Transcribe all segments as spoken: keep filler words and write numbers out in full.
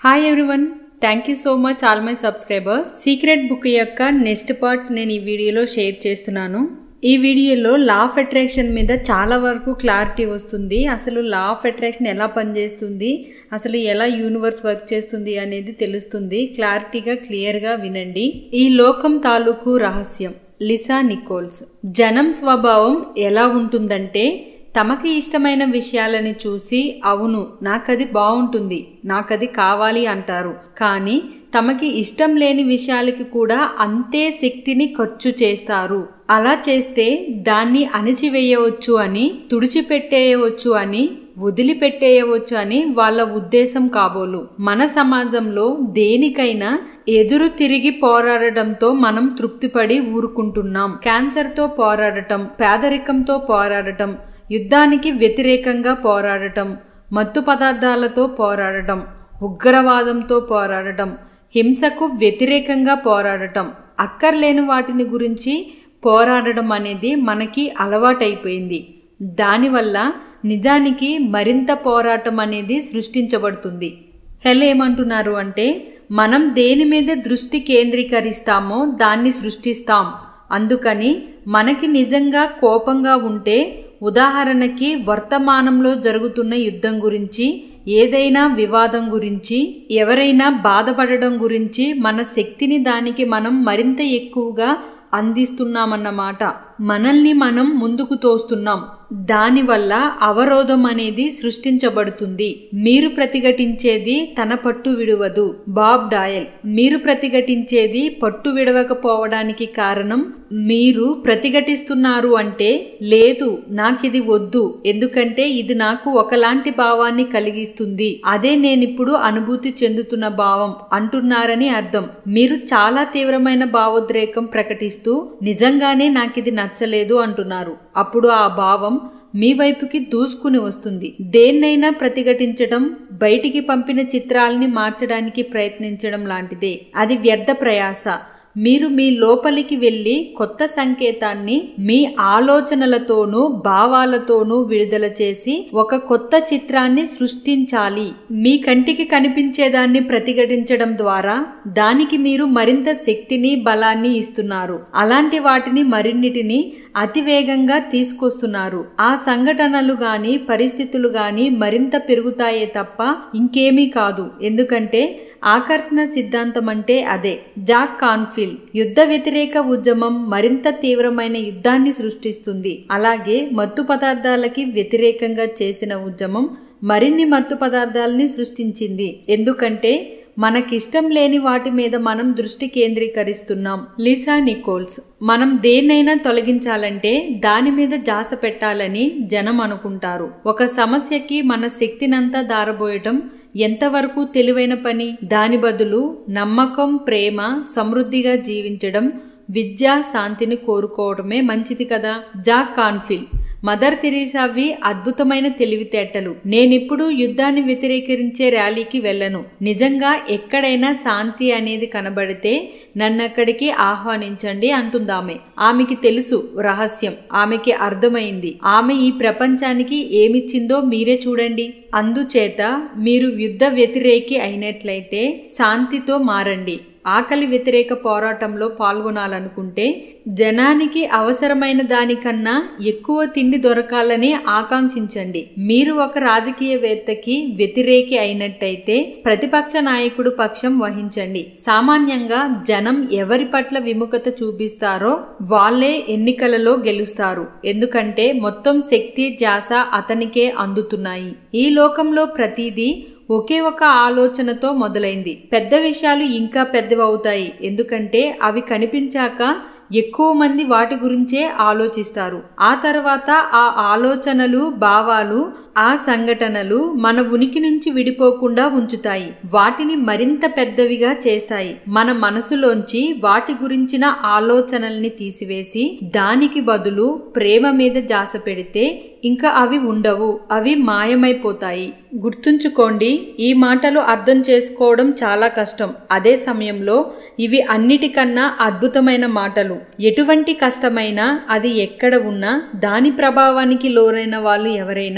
Hi everyone, thank you so much all my subscribers. Secret book యొక్క next part నేను ఈ వీడియోలో share చేస్తున్నాను. ఈ వీడియోలో లా ఆఫ్ అట్రాక్షన్ మీద చాలా వరకు క్లారిటీ వస్తుంది. అసలు లా ఆఫ్ అట్రాక్షన్ ఎలా పనిచేస్తుంది, అసలు ఎలా యూనివర్స్ వర్క్ చేస్తుంది అనేది తెలుస్తుంది. క్లారిటీగా క్లియర్గా వినండి. ఈ లోకం తాలూకు రహస్యం. Lisa Nichols. జనం స్వభావం ఎలా ఉంటుందంటే, తమకి ఇష్టమైన విషయాలని చూసి అవును నాకది బాగుంటుంది, నాకది కావాలి అంటారు. కానీ తమకి ఇష్టం లేని విషయాలకి కూడా అంతే శక్తిని ఖర్చు చేస్తారు. అలా చేస్తే దాన్ని అణిచివేయవచ్చు అని, తుడిచిపెట్టేయవచ్చు అని, వదిలిపెట్టేయవచ్చు అని వాళ్ళ ఉద్దేశం కాబోలు. మన సమాజంలో దేనికైనా ఎదురు తిరిగి పోరాడటంతో మనం తృప్తిపడి ఊరుకుంటున్నాం. క్యాన్సర్తో పోరాడటం, పేదరికంతో పోరాడటం, యుద్ధానికి వ్యతిరేకంగా పోరాడటం, మత్తు పదార్థాలతో పోరాడటం, ఉగ్రవాదంతో పోరాడటం, హింసకు వ్యతిరేకంగా పోరాడటం, అక్కర్లేని వాటిని గురించి పోరాడడం అనేది మనకి అలవాటైపోయింది. దానివల్ల నిజానికి మరింత పోరాటం అనేది సృష్టించబడుతుంది. హెల్ ఏమంటున్నారు అంటే, మనం దేని మీద దృష్టి కేంద్రీకరిస్తామో దాన్ని సృష్టిస్తాం. అందుకని మనకి నిజంగా కోపంగా ఉంటే, ఉదాహరణకి వర్తమానంలో జరుగుతున్న యుద్ధం గురించి, ఏదైనా వివాదం గురించి, ఎవరైనా బాధపడడం గురించి మన శక్తిని దానికి మనం మరింత ఎక్కువగా అందిస్తున్నామన్నమాట. మనల్ని మనం ముందుకు తోస్తున్నాం. దానివల్ల అవరోధం అనేది సృష్టించబడుతుంది. మీరు ప్రతిఘటించేది తన పట్టు విడువదు. Bob Doyle. మీరు ప్రతిఘటించేది పట్టు విడవకపోవడానికి కారణం మీరు ప్రతిఘటిస్తున్నారు అంటే, లేదు నాకిది వద్దు, ఎందుకంటే ఇది నాకు ఒకలాంటి భావాన్ని కలిగిస్తుంది, అదే నేనిప్పుడు అనుభూతి చెందుతున్న భావం అంటున్నారని అర్థం. మీరు చాలా తీవ్రమైన భావోద్రేకం ప్రకటిస్తూ నిజంగానే నాకిది నచ్చలేదు అంటున్నారు. అప్పుడు ఆ భావం మీ వైపుకి దూసుకుని వస్తుంది. దేన్నైనా ప్రతిఘటించడం, బయటికి పంపిన చిత్రాల్ని మార్చడానికి ప్రయత్నించడం లాంటిదే. అది వ్యర్థ ప్రయాస. మీరు మీ లోపలికి వెళ్ళి కొత్త సంకేతాన్ని మీ ఆలోచనలతోనూ భావాలతోనూ విడుదల చేసి ఒక కొత్త చిత్రాన్ని సృష్టించాలి. మీ కంటికి కనిపించేదాన్ని ప్రతిఘటించడం ద్వారా దానికి మీరు మరింత శక్తిని, బలాన్ని ఇస్తున్నారు. అలాంటి వాటిని మరిన్నిటిని అతివేగంగా తీసుకొస్తున్నారు. ఆ సంఘటనలు గాని, పరిస్థితులు గాని మరింత పెరుగుతాయే తప్ప ఇంకేమీ కాదు. ఎందుకంటే ఆకర్షణ సిద్ధాంతం అంటే అదే. Jack Canfield. యుద్ధ వ్యతిరేక ఉద్యమం మరింత తీవ్రమైన యుద్ధాన్ని సృష్టిస్తుంది. అలాగే మత్తు పదార్థాలకి వ్యతిరేకంగా చేసిన ఉద్యమం మరిన్ని మత్తు పదార్థాలని సృష్టించింది. ఎందుకంటే మనకిష్టం లేని వాటి మీద మనం దృష్టి కేంద్రీకరిస్తున్నాం. Lisa Nicholls. మనం దేన్నైనా తొలగించాలంటే దాని మీద జాస పెట్టాలని జనం అనుకుంటారు. ఒక సమస్యకి మన శక్తినంతా దారబోయటం ఎంతవరకు తెలివైన పని? దాని బదులు నమ్మకం, ప్రేమ, సమృద్ధిగా జీవించడం, విద్య, శాంతిని కోరుకోవడమే మంచిది కదా. Jack cornfield. మదర్ తెరీసావి అద్భుతమైన తెలివితేటలు. నేనిప్పుడు యుద్ధాన్ని వ్యతిరేకించే ర్యాలీకి వెళ్ళను. నిజంగా ఎక్కడైనా శాంతి అనేది కనబడితే నన్నక్కడికి ఆహ్వానించండి అంటుందామె. ఆమెకి తెలుసు రహస్యం. ఆమెకి అర్థమైంది. ఆమె ఈ ప్రపంచానికి ఏమిచ్చిందో మీరే చూడండి. అందుచేత మీరు యుద్ధ వ్యతిరేకి అయినట్లయితే శాంతితో మారండి. ఆకలి వ్యతిరేక పోరాటంలో పాల్గొనాలనుకుంటే జనానికి అవసరమైన దానికన్నా ఎక్కువ తిండి దొరకాలని ఆకాంక్షించండి. మీరు ఒక రాజకీయవేత్తకి వ్యతిరేకి అయినట్టయితే ప్రతిపక్ష నాయకుడు పక్షం వహించండి. సామాన్యంగా జనం ఎవరి పట్ల విముఖత చూపిస్తారో వాళ్లే ఎన్నికలలో గెలుస్తారు. ఎందుకంటే మొత్తం శక్తి, ధ్యాస అతనికే అందుతున్నాయి. ఈ లోకంలో ప్రతిదీ ఒకే ఒక ఆలోచనతో మొదలైంది. పెద్ద విషయాలు ఇంకా పెద్దవవుతాయి. ఎందుకంటే అవి కనిపించాక ఎక్కువ మంది వాటి గురించే ఆలోచిస్తారు. ఆ తర్వాత ఆ ఆలోచనలు, భావాలు, ఆ సంఘటనలు మన ఉనికి నుంచి విడిపోకుండా ఉంచుతాయి. వాటిని మరింత పెద్దవిగా చేస్తాయి. మన మనసులోంచి వాటి గురించిన ఆలోచనల్ని తీసివేసి దానికి బదులు ప్రేమ మీద జాస పెడితే ఇంకా అవి ఉండవు. అవి మాయమైపోతాయి. గుర్తుంచుకోండి, ఈ మాటలు అర్థం చేసుకోవడం చాలా కష్టం. అదే సమయంలో ఇవి అన్నిటికన్నా అద్భుతమైన మాటలు. ఎటువంటి కష్టమైనా అది ఎక్కడ ఉన్నా దాని ప్రభావానికి లోనైన వాళ్ళు ఎవరైనా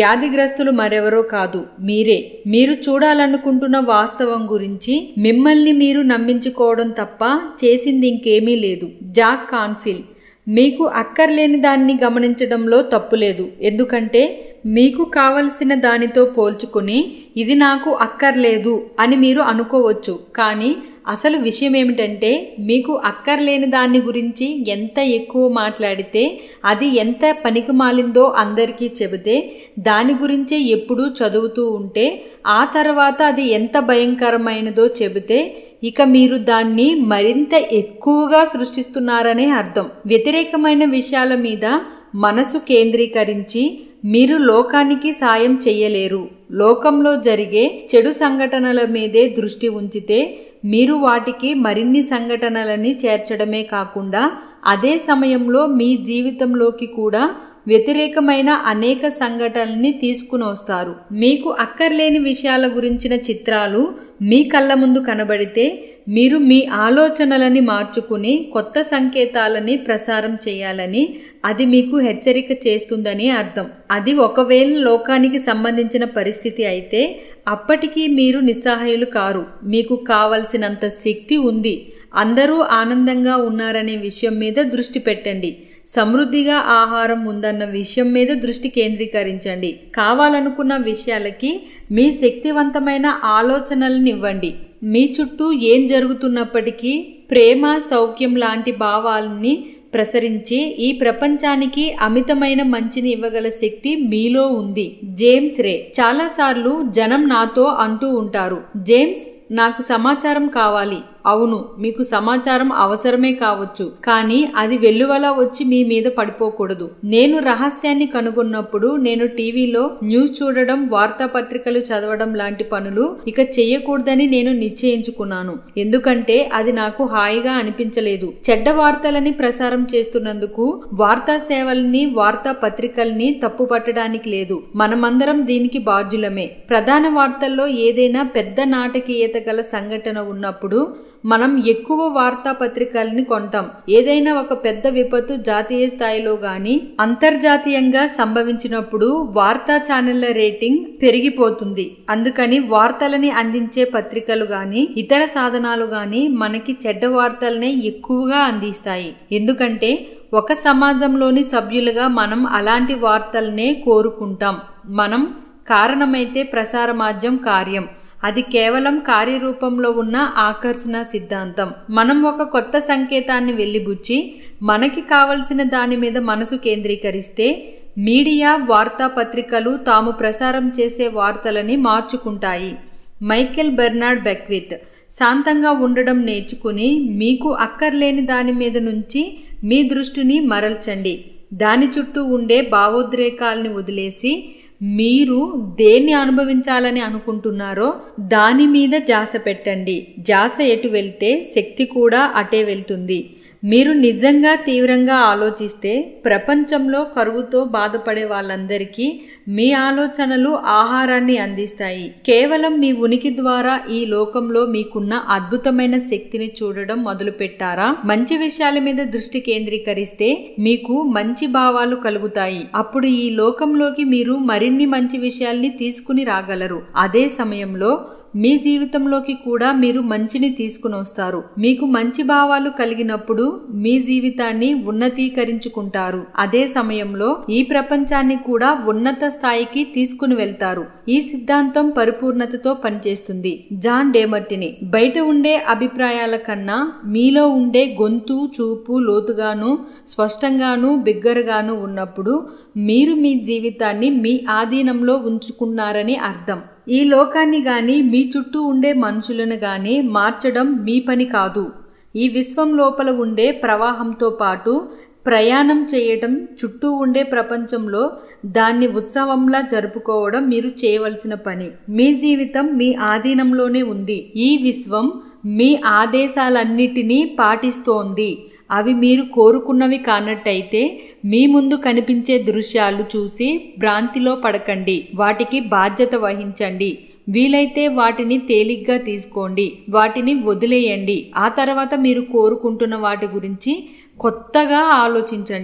వ్యాధిగ్రస్తులు మరెవరో కాదు, మీరే. మీరు చూడాలనుకుంటున్న వాస్తవం గురించి మిమ్మల్ని మీరు నమ్మించుకోవడం తప్ప చేసింది ఇంకేమీ లేదు. Jack Canfield. మీకు అక్కర్లేని దాన్ని గమనించడంలో తప్పులేదు. ఎందుకంటే మీకు కావలసిన దానితో పోల్చుకుని ఇది నాకు అక్కర్లేదు అని మీరు అనుకోవచ్చు. కానీ అసలు విషయం ఏమిటంటే మీకు అక్కర్లేని దాని గురించి ఎంత ఎక్కువ మాట్లాడితే, అది ఎంత పనికిమాలిందో అందరికీ చెబితే, దాని గురించే ఎప్పుడూ చదువుతూ ఉంటే, ఆ తర్వాత అది ఎంత భయంకరమైనదో చెబితే ఇక మీరు దాన్ని మరింత ఎక్కువగా సృష్టిస్తున్నారనే అర్థం. వ్యతిరేకమైన విషయాల మీద మనసు కేంద్రీకరించి మీరు లోకానికి సాయం చెయ్యలేరు. లోకంలో జరిగే చెడు సంఘటనల మీదే దృష్టి ఉంచితే మీరు వాటికి మరిన్ని సంఘటనలని చేర్చడమే కాకుండా అదే సమయంలో మీ జీవితంలోకి కూడా వ్యతిరేకమైన అనేక సంఘటనల్ని తీసుకుని వస్తారు. మీకు అక్కర్లేని విషయాల గురించిన చిత్రాలు మీ కళ్ళ ముందు కనబడితే మీరు మీ ఆలోచనలని మార్చుకుని కొత్త సంకేతాలని ప్రసారం చేయాలని అది మీకు హెచ్చరిక చేస్తుందని అర్థం. అది ఒకవేళ లోకానికి సంబంధించిన పరిస్థితి అయితే అప్పటికీ మీరు నిస్సహాయులు కారు. మీకు కావలసినంత శక్తి ఉంది. అందరూ ఆనందంగా ఉన్నారనే విషయం మీద దృష్టి పెట్టండి. సమృద్ధిగా ఆహారం ఉందన్న విషయం మీద దృష్టి కేంద్రీకరించండి. కావాలనుకున్న విషయాలకి మీ శక్తివంతమైన ఆలోచనలను ఇవ్వండి. మీ చుట్టూ ఏం జరుగుతున్నప్పటికీ ప్రేమ, సౌఖ్యం లాంటి భావాలని ప్రసరించి ఈ ప్రపంచానికి అమితమైన మంచిని ఇవ్వగల శక్తి మీలో ఉంది. James Ray. చాలాసార్లు జనం నాతో అంటూ ఉంటారు, జేమ్స్ నాకు సమాచారం కావాలి. అవును, మీకు సమాచారం అవసరమే కావచ్చు, కానీ అది వెల్లువలా వచ్చి మీ మీద పడిపోకూడదు. నేను రహస్యాన్ని కనుగొన్నప్పుడు నేను టీవీలో న్యూస్ చూడడం, వార్తాపత్రికలు చదవడం లాంటి పనులు ఇక చెయ్యకూడదని నేను నిశ్చయించుకున్నాను. ఎందుకంటే అది నాకు హాయిగా అనిపించలేదు. చెడ్డ వార్తలని ప్రసారం చేస్తున్నందుకు వార్తా సేవల్ని, వార్తా పత్రికల్ని తప్పు పట్టడానికి లేదు. మనమందరం దీనికి బాధ్యులమే. ప్రధాన వార్తల్లో ఏదైనా పెద్ద నాటకీయత గల సంఘటన ఉన్నప్పుడు మనం ఎక్కువ వార్తాపత్రికల్ని కొంటాం. ఏదైనా ఒక పెద్ద విపత్తు జాతీయ స్థాయిలో గాని అంతర్జాతీయంగా సంభవించినప్పుడు వార్తా ఛానళ్ల రేటింగ్ పెరిగిపోతుంది. అందుకని వార్తలని అందించే పత్రికలు గాని ఇతర సాధనాలు గాని మనకి చెడ్డ వార్తలనే ఎక్కువగా అందిస్తాయి. ఎందుకంటే ఒక సమాజంలోని సభ్యులుగా మనం అలాంటి వార్తలనే కోరుకుంటాం. మనం కారణమైతే ప్రసార మాధ్యం కార్యం. అది కేవలం కార్యరూపంలో ఉన్న ఆకర్షణ సిద్ధాంతం. మనం ఒక కొత్త సంకేతాన్ని వెలిబుచ్చి మనకి కావలసిన దాని మీద మనసు కేంద్రీకరిస్తే మీడియా, వార్తాపత్రికలు తాము ప్రసారం చేసే వార్తలని మార్చుకుంటాయి. Michael Bernard బెక్విత్. శాంతంగా ఉండడం నేర్చుకుని మీకు అక్కర్లేని దాని మీద నుంచి మీ దృష్టిని మరల్చండి. దాని చుట్టూ ఉండే భావోద్రేకాల్ని వదిలేసి మీరు దేన్ని అనుభవించాలని అనుకుంటున్నారో దాని మీద ధ్యాస పెట్టండి. ధ్యాస ఎటు వెళ్తే శక్తి కూడా అటే వెళ్తుంది. మీరు నిజంగా తీవ్రంగా ఆలోచిస్తే ప్రపంచంలో కరువుతో బాధపడే వాళ్ళందరికీ మీ ఆలోచనలు ఆహారాన్ని అందిస్తాయి. కేవలం మీ ఉనికి ద్వారా ఈ లోకంలో మీకున్న అద్భుతమైన శక్తిని చూడడం మొదలు పెట్టారా? మంచి విషయాల మీద దృష్టి కేంద్రీకరిస్తే మీకు మంచి భావాలు కలుగుతాయి. అప్పుడు ఈ లోకంలోకి మీరు మరిన్ని మంచి విషయాల్ని తీసుకుని రాగలరు. అదే సమయంలో మీ జీవితంలోకి కూడా మీరు మంచిని తీసుకుని వస్తారు. మీకు మంచి భావాలు కలిగినప్పుడు మీ జీవితాన్ని ఉన్నతీకరించుకుంటారు. అదే సమయంలో ఈ ప్రపంచాన్ని కూడా ఉన్నత స్థాయికి తీసుకుని వెళ్తారు. ఈ సిద్ధాంతం పరిపూర్ణతతో పనిచేస్తుంది. John Demartini. బయట ఉండే అభిప్రాయాల కన్నా మీలో ఉండే గొంతు, చూపు లోతుగాను, స్పష్టంగాను, బిగ్గరగాను ఉన్నప్పుడు మీరు మీ జీవితాన్ని మీ ఆధీనంలో ఉంచుకున్నారని అర్థం. ఈ లోకాన్ని గాని మీ చుట్టూ ఉండే మనుషులను గాని మార్చడం మీ పని కాదు. ఈ విశ్వం లోపల ఉండే ప్రవాహంతో పాటు ప్రయాణం చేయటం, చుట్టూ ఉండే ప్రపంచంలో దాన్ని ఉత్సవంలా జరుపుకోవడం మీరు చేయవలసిన పని. మీ జీవితం మీ ఆధీనంలోనే ఉంది. ఈ విశ్వం మీ ఆదేశాలన్నిటినీ పాటిస్తోంది. అవి మీరు కోరుకున్నవి కానట్టయితే మీ ముందు కనిపించే దృశ్యాలు చూసి భ్రాంతిలో పడకండి. వాటికి బాధ్యత వహించండి. వీలైతే వాటిని తేలిగ్గా తీసుకోండి. వాటిని వదిలేయండి. ఆ తర్వాత మీరు కోరుకుంటున్న వాటి గురించి కొత్తగా ఆలోచించండి.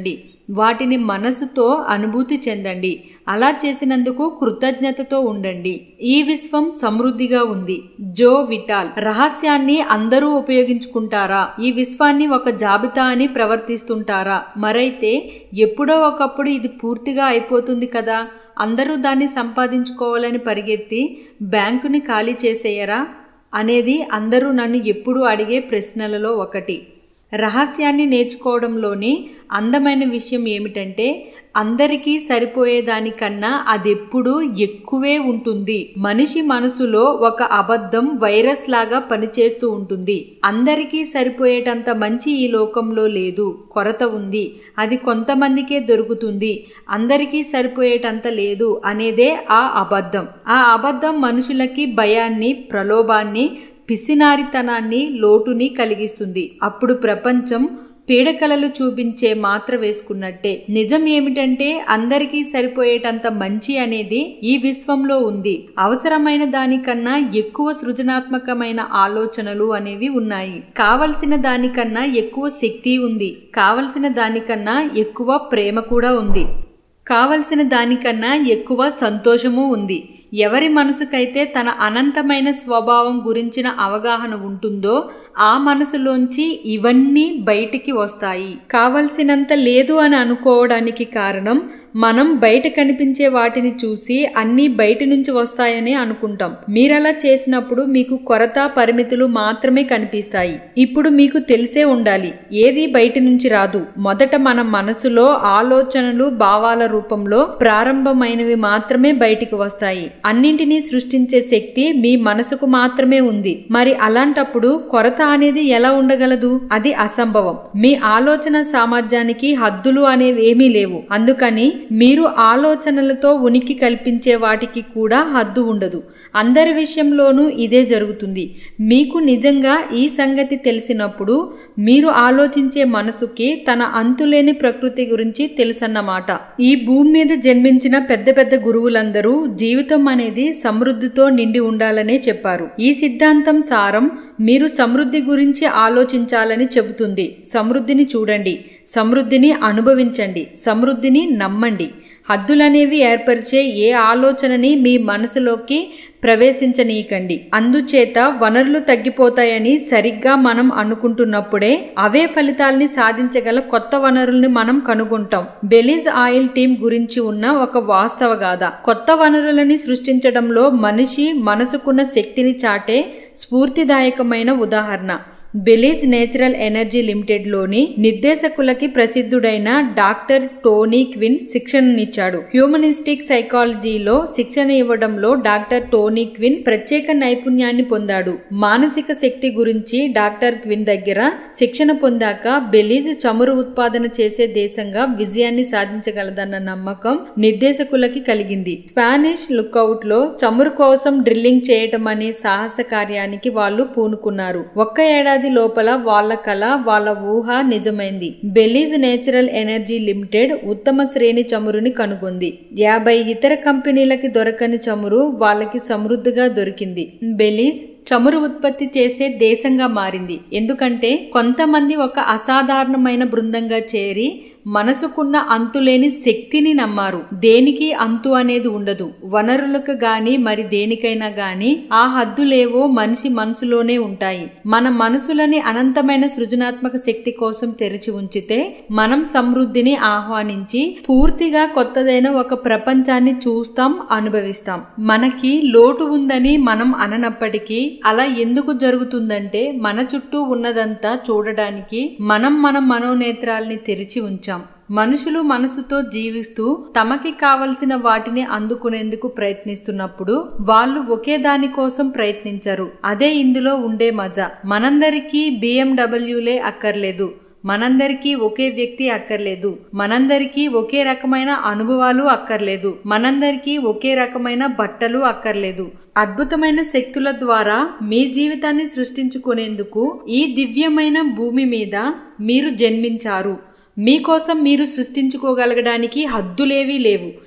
వాటిని మనసుతో అనుభూతి చెందండి. అలా చేసినందుకు కృతజ్ఞతతో ఉండండి. ఈ విశ్వం సమృద్ధిగా ఉంది. జో విటాల్. రహస్యాన్ని అందరూ ఉపయోగించుకుంటారా? ఈ విశ్వాన్ని ఒక జాబితా అని ప్రవర్తిస్తుంటారా? మరైతే ఎప్పుడో ఒకప్పుడు ఇది పూర్తిగా అయిపోతుంది కదా. అందరూ దాన్ని సంపాదించుకోవాలని పరిగెత్తి బ్యాంకుని ఖాళీ చేసేయరా అనేది అందరూ నన్ను ఎప్పుడూ అడిగే ప్రశ్నలలో ఒకటి. రహస్యాన్ని నేర్చుకోవడంలోని అందమైన విషయం ఏమిటంటే అందరికీ సరిపోయేదానికన్నా అదెప్పుడూ ఎక్కువే ఉంటుంది. మనిషి మనసులో ఒక అబద్ధం వైరస్ లాగా పనిచేస్తూ ఉంటుంది. అందరికీ సరిపోయేటంత మంచి ఈ లోకంలో లేదు, కొరత ఉంది, అది కొంతమందికే దొరుకుతుంది, అందరికీ సరిపోయేటంత లేదు అనేదే ఆ అబద్ధం. ఆ అబద్ధం మనుషులకి భయాన్ని, ప్రలోభాన్ని, పిసినారితనాన్ని, లోటుని కలిగిస్తుంది. అప్పుడు ప్రపంచం పీడకలలు చూపించే మాత్ర వేసుకున్నట్టే. నిజం ఏమిటంటే అందరికీ సరిపోయేటంత మంచి అనేది ఈ విశ్వంలో ఉంది. అవసరమైన దానికన్నా ఎక్కువ సృజనాత్మకమైన ఆలోచనలు అనేవి ఉన్నాయి. కావలసిన దానికన్నా ఎక్కువ శక్తి ఉంది. కావలసిన దానికన్నా ఎక్కువ ప్రేమ కూడా ఉంది. కావలసిన దానికన్నా ఎక్కువ సంతోషము ఉంది. ఎవరి మనసుకైతే తన అనంతమైన స్వభావం గురించిన అవగాహన ఉంటుందో ఆ మనసులోంచి ఇవన్నీ బయటికి వస్తాయి. కావలసినంత లేదు అని అనుకోవడానికి కారణం మనం బయట కనిపించే వాటిని చూసి అన్నీ బయట నుంచి వస్తాయని అనుకుంటాం. మీరలా చేసినప్పుడు మీకు కొరత, పరిమితులు మాత్రమే కనిపిస్తాయి. ఇప్పుడు మీకు తెలిసే ఉండాలి, ఏది బయట నుంచి రాదు. మొదట మన మనసులో ఆలోచనలు, భావాల రూపంలో ప్రారంభమైనవి మాత్రమే బయటికి వస్తాయి. అన్నింటినీ సృష్టించే శక్తి మీ మనసుకు మాత్రమే ఉంది. మరి అలాంటప్పుడు కొరత అనేది ఎలా ఉండగలదు? అది అసంభవం. మీ ఆలోచన సామర్థ్యానికి హద్దులు అనేవి ఏమీ లేవు. అందుకని మీరు ఆలోచనలతో ఉనికి కల్పించే వాటికి కూడా హద్దు ఉండదు. అందరి విషయంలోనూ ఇదే జరుగుతుంది. మీకు నిజంగా ఈ సంగతి తెలిసినప్పుడు మీరు ఆలోచించే మనసుకి తన అంతులేని ప్రకృతి గురించి తెలుసన్నమాట. ఈ భూమి మీద జన్మించిన పెద్ద పెద్ద గురువులందరూ జీవితం అనేది సమృద్ధితో నిండి ఉండాలనే చెప్పారు. ఈ సిద్ధాంతం సారం మీరు సమృద్ధి గురించి ఆలోచించాలని చెబుతుంది. సమృద్ధిని చూడండి, సమృద్ధిని అనుభవించండి, సమృద్ధిని నమ్మండి. హద్దులనేవి ఏర్పరిచే ఏ ఆలోచనని మీ మనసులోకి ప్రవేశించనీయకండి. అందుచేత వనరులు తగ్గిపోతాయని సరిగ్గా మనం అనుకుంటున్నప్పుడే అవే ఫలితాల్ని సాధించగల కొత్త వనరుల్ని మనం కనుగొంటాం. బెలీజ్ ఆయిల్ టీం గురించి ఉన్న ఒక వాస్తవ గాథ. కొత్త వనరులని సృష్టించడంలో మనిషి మనసుకున్న శక్తిని చాటే స్ఫూర్తిదాయకమైన ఉదాహరణ. బెలీజ్ నేచురల్ ఎనర్జీ లిమిటెడ్ లోని నిర్దేశకులకి ప్రసిద్ధుడైన డాక్టర్ టోనీ క్విన్ శిక్షణనిచ్చాడు. హ్యూమనిస్టిక్ సైకాలజీలో శిక్షణ ఇవ్వడంలో డాక్టర్ టోనీ క్విన్ ప్రత్యేక నైపుణ్యాన్ని పొందాడు. మానసిక శక్తి గురించి డాక్టర్ క్విన్ దగ్గర శిక్షణ పొందాక బెలీజ్ చమురు ఉత్పాదన చేసే దేశంగా విజయాన్ని సాధించగలదన్న నమ్మకం నిర్దేశకులకి కలిగింది. స్పానిష్ లుక్అవుట్ లో చమురు కోసం డ్రిల్లింగ్ చేయటం అనే సాహస కార్యానికి వాళ్ళు పూనుకున్నారు. ఒక్క ఏడాది లోపల వాళ్ళ కళ, వాళ్ళ ఊహ నిజమైంది. బెలీజ్ నేచురల్ ఎనర్జీ లిమిటెడ్ ఉత్తమ శ్రేణి చమురుని కనుగొంది. యాభై ఇతర కంపెనీలకి దొరకని చమురు వాళ్ళకి సమృద్ధిగా దొరికింది. బెలీజ్ చమురు ఉత్పత్తి చేసే దేశంగా మారింది. ఎందుకంటే కొంతమంది ఒక అసాధారణమైన బృందంగా చేరి మనసుకున్న అంతులేని శక్తిని నమ్మారు. దేనికి అంతు అనేది ఉండదు. వనరులకు గాని మరి దేనికైనా గాని ఆ హద్దులేవో మనిషి మనసులోనే ఉంటాయి. మన మనసులని అనంతమైన సృజనాత్మక శక్తి కోసం తెరిచి ఉంచితే మనం సమృద్ధిని ఆహ్వానించి పూర్తిగా కొత్తదైన ఒక ప్రపంచాన్ని చూస్తాం, అనుభవిస్తాం. మనకి లోటు ఉందని మనం అననప్పటికీ అలా ఎందుకు జరుగుతుందంటే మన చుట్టూ ఉన్నదంతా చూడడానికి మనం మన మనోనేత్రాల్ని తెరిచి ఉంచాం. మనుషులు మనసుతో జీవిస్తూ తమకి కావలసిన వాటిని అందుకునేందుకు ప్రయత్నిస్తున్నప్పుడు వాళ్ళు ఒకే దాని కోసం ప్రయత్నించరు. అదే ఇందులో ఉండే మజా. మనందరికీ బిఎండబ్ల్యూలే అక్కర్లేదు, మనందరికీ ఒకే వ్యక్తి అక్కర్లేదు, మనందరికీ ఒకే రకమైన అనుభవాలు అక్కర్లేదు, మనందరికీ ఒకే రకమైన బట్టలు అక్కర్లేదు. అద్భుతమైన శక్తుల ద్వారా మీ జీవితాన్ని సృష్టించుకునేందుకు ఈ దివ్యమైన భూమి మీద మీరు జన్మించారు. మీకోసం మీరు సృష్టించుకోగలగడానికి హద్దులేవీ లేవు.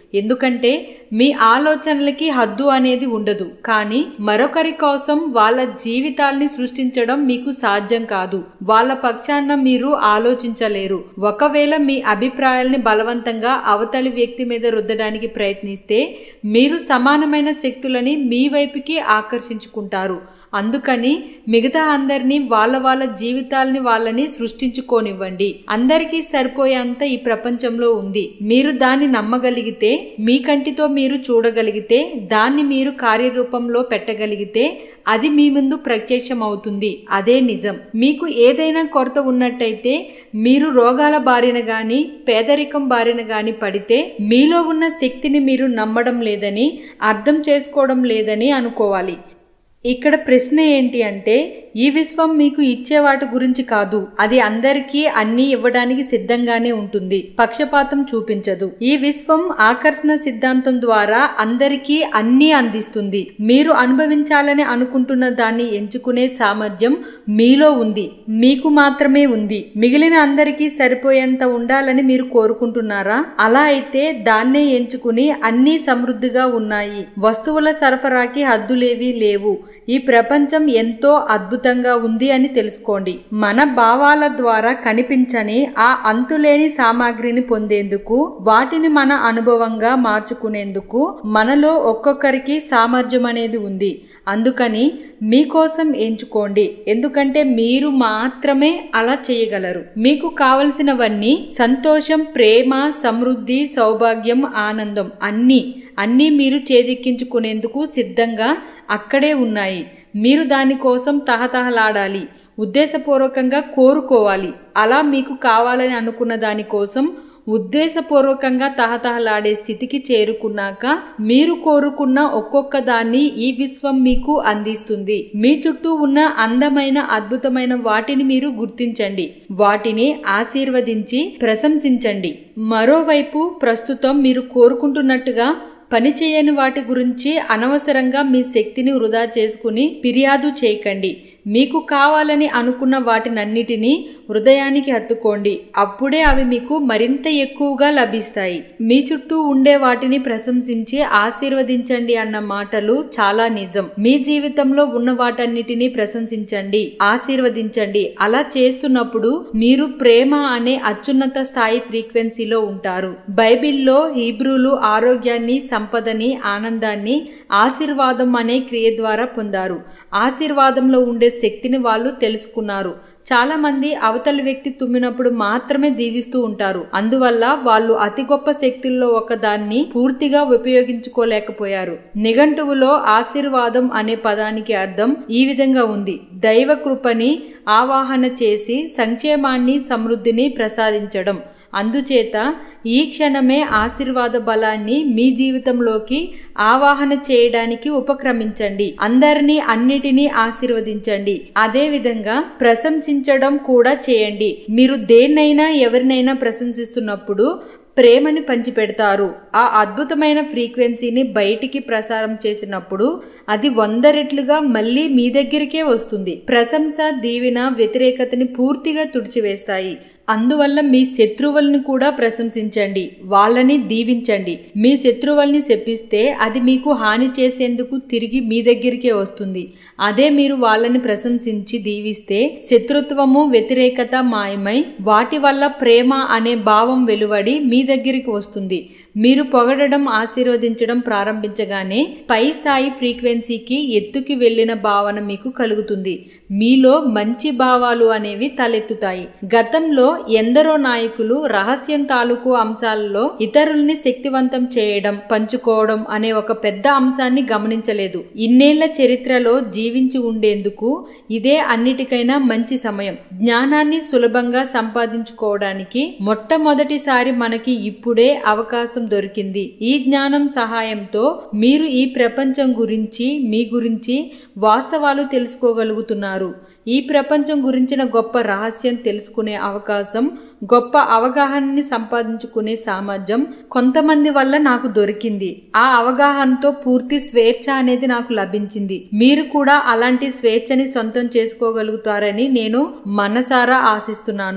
ఎందుకంటే మీ ఆలోచనలకి హద్దు అనేది ఉండదు. కానీ మరొకరి కోసం వాళ్ళ జీవితాల్ని సృష్టించడం మీకు సాధ్యం కాదు. వాళ్ళ పక్షాన మీరు ఆలోచించలేరు. ఒకవేళ మీ అభిప్రాయాల్ని బలవంతంగా అవతలి వ్యక్తి మీద రుద్దడానికి ప్రయత్నిస్తే మీరు సమానమైన శక్తులని మీ వైపుకి ఆకర్షించుకుంటారు. అందుకని మిగతా అందరినీ వాళ్ళ వాళ్ళ జీవితాల్ని వాళ్ళని సృష్టించుకోనివ్వండి. అందరికీ సరిపోయేంత ఈ ప్రపంచంలో ఉంది. మీరు దాన్ని నమ్మగలిగితే, మీ కంటితో మీరు చూడగలిగితే, దాన్ని మీరు కార్యరూపంలో పెట్టగలిగితే అది మీ ముందు ప్రత్యక్షం అవుతుంది. అదే నిజం. మీకు ఏదైనా కొరత ఉన్నట్టయితే, మీరు రోగాల బారిన గాని పేదరికం బారిన గాని పడితే మీలో ఉన్న శక్తిని మీరు నమ్మడం లేదని, అర్థం చేసుకోవడం లేదని అనుకోవాలి. ఇక్కడ ప్రశ్న ఏంటి అంటే, ఈ విశ్వం మీకు ఇచ్చే వాటి గురించి కాదు. అది అందరికీ అన్ని ఇవ్వడానికి సిద్ధంగానే ఉంటుంది. పక్షపాతం చూపించదు. ఈ విశ్వం ఆకర్షణ సిద్ధాంతం ద్వారా అందరికీ అన్ని అందిస్తుంది. మీరు అనుభవించాలని అనుకుంటున్న దాన్ని ఎంచుకునే సామర్థ్యం మీలో ఉంది. మీకు మాత్రమే ఉంది. మిగిలిన అందరికీ సరిపోయేంత ఉండాలని మీరు కోరుకుంటున్నారా? అలా అయితే దాన్నే ఎంచుకుని అన్నీ సమృద్ధిగా ఉన్నాయి. వస్తువుల సరఫరాకి హద్దులేవీ లేవు. ఈ ప్రపంచం ఎంతో అద్భుతంగా ఉంది అని తెలుసుకోండి. మన భావాల ద్వారా కనిపించని ఆ అంతులేని సామాగ్రిని పొందేందుకు, వాటిని మన అనుభవంగా మార్చుకునేందుకు మనలో ఒక్కొక్కరికి సామర్థ్యం అనేది ఉంది. అందుకని మీకోసం ఎంచుకోండి. ఎందుకంటే మీరు మాత్రమే అలా చేయగలరు. మీకు కావలసినవన్నీ సంతోషం, ప్రేమ, సమృద్ధి, సౌభాగ్యం, ఆనందం అన్నీ అన్నీ మీరు చేజిక్కించుకునేందుకు సిద్ధంగా అక్కడే ఉన్నాయి. మీరు దానికోసం తహతహలాడాలి. ఉద్దేశపూర్వకంగా కోరుకోవాలి. అలా మీకు కావాలని అనుకున్న దానికోసం ఉద్దేశపూర్వకంగా తహతహలాడే స్థితికి చేరుకున్నాక మీరు కోరుకున్న ఒక్కొక్క దాన్ని ఈ విశ్వం మీకు అందిస్తుంది. మీ చుట్టూ ఉన్న అందమైన, అద్భుతమైన వాటిని మీరు గుర్తించండి. వాటిని ఆశీర్వదించి ప్రశంసించండి. మరోవైపు ప్రస్తుతం మీరు కోరుకుంటున్నట్టుగా పనిచేయని వాటి గురించి అనవసరంగా మీ శక్తిని వృధా చేసుకుని ఫిర్యాదు చేయకండి. మీకు కావాలని అనుకున్న వాటినన్నిటినీ హృదయానికి హత్తుకోండి. అప్పుడే అవి మీకు మరింత ఎక్కువగా లభిస్తాయి. మీ చుట్టూ ఉండే వాటిని ప్రశంసించి ఆశీర్వదించండి అన్న మాటలు చాలా నిజం. మీ జీవితంలో ఉన్న వాటన్నిటినీ ప్రశంసించండి, ఆశీర్వదించండి. అలా చేస్తున్నప్పుడు మీరు ప్రేమ అనే అత్యున్నత స్థాయి ఫ్రీక్వెన్సీలో ఉంటారు. బైబిల్లో హీబ్రూలు ఆరోగ్యాన్ని, సంపదని, ఆనందాన్ని ఆశీర్వాదం అనే క్రియ ద్వారా పొందారు. ఆశీర్వాదంలో ఉండే శక్తిని వాళ్ళు తెలుసుకున్నారు. చాలా మంది అవతలి వ్యక్తి తుమ్మినప్పుడు మాత్రమే దీవిస్తూ ఉంటారు. అందువల్ల వాళ్ళు అతి గొప్ప శక్తుల్లో ఒక దాన్ని పూర్తిగా ఉపయోగించుకోలేకపోయారు. నిఘంటువులో ఆశీర్వాదం అనే పదానికి అర్థం ఈ విధంగా ఉంది: దైవ కృపని ఆవాహన చేసి సంక్షేమాన్ని, సమృద్ధిని ప్రసాదించడం. అందుచేత ఈ క్షణమే ఆశీర్వాద బలాన్ని మీ జీవితంలోకి ఆవాహన చేయడానికి ఉపక్రమించండి. అందరినీ, అన్నిటినీ ఆశీర్వదించండి. అదే విధంగా ప్రశంసించడం కూడా చేయండి. మీరు దేన్నైనా, ఎవరినైనా ప్రశంసిస్తున్నప్పుడు ప్రేమని పంచిపెడతారు. ఆ అద్భుతమైన ఫ్రీక్వెన్సీని బయటికి ప్రసారం చేసినప్పుడు అది వంద రెట్లుగా మళ్ళీ మీ దగ్గరికే వస్తుంది. ప్రశంస, దీవెన వ్యతిరేకతని పూర్తిగా తుడిచివేస్తాయి. అందువల్ల మీ శత్రువుల్ని కూడా ప్రశంసించండి, వాళ్ళని దీవించండి. మీ శత్రువుల్ని శపిస్తే అది మీకు హాని చేసేందుకు తిరిగి మీ దగ్గరికే వస్తుంది. అదే మీరు వాళ్ళని ప్రశంసించి దీవిస్తే శత్రుత్వము, వ్యతిరేకత మాయమై వాటి వల్ల ప్రేమ అనే భావం వెలువడి మీ దగ్గరికి వస్తుంది. మీరు పొగడడం, ఆశీర్వదించడం ప్రారంభించగానే పై స్థాయి ఫ్రీక్వెన్సీకి ఎత్తుకి వెళ్లిన భావన మీకు కలుగుతుంది. మీలో మంచి భావాలు అనేవి తలెత్తుతాయి. గతంలో ఎందరో నాయకులు రహస్యం తాలూకు అంశాలలో ఇతరుల్ని శక్తివంతం చేయడం, పంచుకోవడం అనే ఒక పెద్ద అంశాన్ని గమనించలేదు. ఇన్నేళ్ల చరిత్రలో జీవించి ఉండేందుకు ఇదే అన్నిటికైనా మంచి సమయం. జ్ఞానాన్ని సులభంగా సంపాదించుకోవడానికి మొట్టమొదటిసారి మనకి ఇప్పుడే అవకాశం దొరికింది. ఈ జ్ఞానం సహాయంతో మీరు ఈ ప్రపంచం గురించి, మీ గురించి వాస్తవాలు తెలుసుకోగలుగుతున్నారు. ఈ ప్రపంచం గురించిన గొప్ప రహస్యం తెలుసుకునే అవకాశం, గొప్ప అవగాహనని సంపాదించుకునే సామర్థ్యం కొంతమంది వల్ల నాకు దొరికింది. ఆ అవగాహనతో పూర్తి స్వేచ్ఛ అనేది నాకు లభించింది. మీరు కూడా అలాంటి స్వేచ్ఛని సొంతం చేసుకోగలుగుతారని నేను మనసారా ఆశిస్తున్నాను.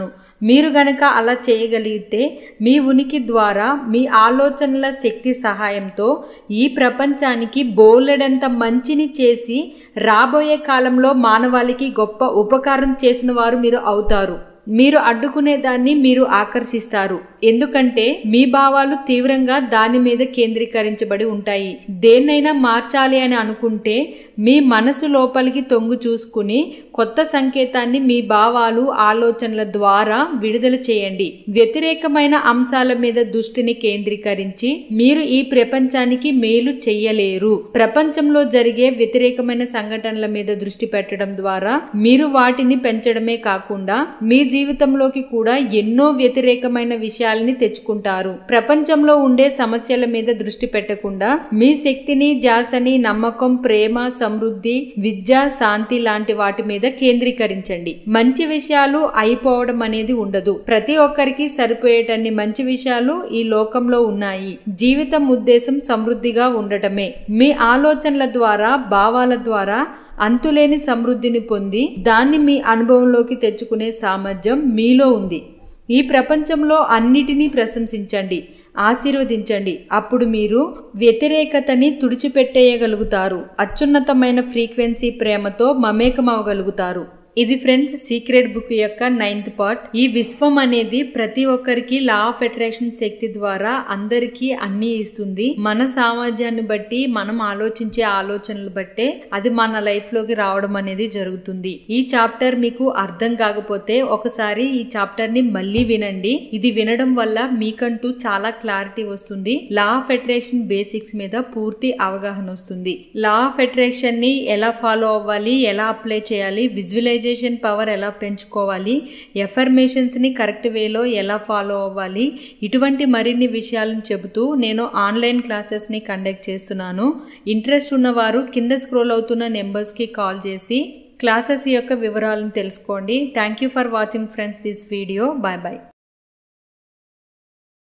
మీరు గనక అలా చేయగలిగితే మీ ఉనికి ద్వారా మీ ఆలోచనల శక్తి సహాయంతో ఈ ప్రపంచానికి బోలెడంత మంచిని చేసి రాబోయే కాలంలో మానవాళికి గొప్ప ఉపకారం చేసిన వారు మీరు అవుతారు. మీరు అడ్డుకునే దాన్ని మీరు ఆకర్షిస్తారు. ఎందుకంటే మీ భావాలు తీవ్రంగా దాని మీద కేంద్రీకరించబడి ఉంటాయి. దేన్నైనా మార్చాలి అని అనుకుంటే మీ మనసు లోపలికి తొంగు చూసుకుని కొత్త సంకేతాన్ని మీ భావాలు ఆలోచనల ద్వారా విడుదల చేయండి. వ్యతిరేకమైన అంశాల మీద దృష్టిని కేంద్రీకరించి మీరు ఈ ప్రపంచానికి మేలు చెయ్యలేరు. ప్రపంచంలో జరిగే వ్యతిరేకమైన సంఘటనల మీద దృష్టి పెట్టడం ద్వారా మీరు వాటిని పెంచడమే కాకుండా మీ జీవితంలోకి కూడా ఎన్నో వ్యతిరేకమైన విషయాలని తెచ్చుకుంటారు. ప్రపంచంలో ఉండే సమస్యల మీద దృష్టి పెట్టకుండా మీ శక్తిని, ధ్యాసని, నమ్మకం, ప్రేమ, సమృద్ధి, విద్య, శాంతి లాంటి వాటి మీద కేంద్రీకరించండి. మంచి విషయాలు అయిపోవడం అనేది ఉండదు. ప్రతి ఒక్కరికి సరిపోయేటన్ని మంచి విషయాలు ఈ లోకంలో ఉన్నాయి. జీవితం ఉద్దేశం సమృద్ధిగా ఉండటమే. మీ ఆలోచనల ద్వారా, భావాల ద్వారా అంతులేని సమృద్ధిని పొంది దాన్ని మీ అనుభవంలోకి తెచ్చుకునే సామర్థ్యం మీలో ఉంది. ఈ ప్రపంచంలో అన్నిటినీ ప్రశంసించండి, ఆశీర్వదించండి. అప్పుడు మీరు వ్యతిరేకతని తుడిచిపెట్టేయగలుగుతారు. అత్యున్నతమైన ఫ్రీక్వెన్సీ ప్రేమతో మమేకమవగలుగుతారు. ఇది ఫ్రెండ్స్ సీక్రెట్ బుక్ యొక్క నైన్త్ పార్ట్. ఈ విశ్వం అనేది ప్రతి ఒక్కరికి లా ఆఫ్ అట్రాక్షన్ శక్తి ద్వారా అందరికీ అన్ని ఇస్తుంది. మన సామర్థ్యాన్ని బట్టి, మనం ఆలోచించే ఆలోచనలు బట్టే అది మన లైఫ్ లోకి రావడం అనేది జరుగుతుంది. ఈ చాప్టర్ మీకు అర్థం కాకపోతే ఒకసారి ఈ చాప్టర్ ని మళ్ళీ వినండి. ఇది వినడం వల్ల మీకంటూ చాలా క్లారిటీ వస్తుంది. లా ఆఫ్ అట్రాక్షన్ బేసిక్స్ మీద పూర్తి అవగాహన వస్తుంది. లా ఆఫ్ అట్రాక్షన్ ని ఎలా ఫాలో అవ్వాలి, ఎలా అప్లై చేయాలి, విజువలైజ్ పవర్ ఎలా పెంచుకోవాలి, ఎఫర్మేషన్స్ ని కరెక్ట్ వేలో ఎలా ఫాలో అవ్వాలి, ఇటువంటి మరిన్ని విషయాలను చెబుతూ నేను ఆన్లైన్ క్లాసెస్ ని కండక్ట్ చేస్తున్నాను. ఇంట్రెస్ట్ ఉన్నవారు కింద స్క్రోల్ అవుతున్న నెంబర్స్ కి కాల్ చేసి క్లాసెస్ యొక్క వివరాలను తెలుసుకోండి. Thank you for watching friends this video. Bye bye.